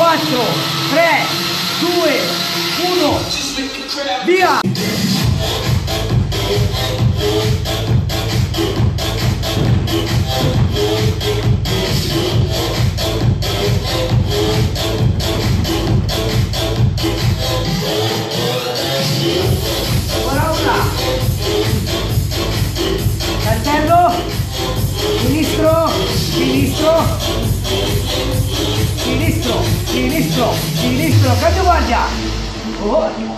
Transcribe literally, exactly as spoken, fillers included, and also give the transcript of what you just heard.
quattro, tre, due, uno, via! Ancora una. Saltello, sinistro, sinistro, sinistro, sinistro, sinistro, cambio guardia. Oh.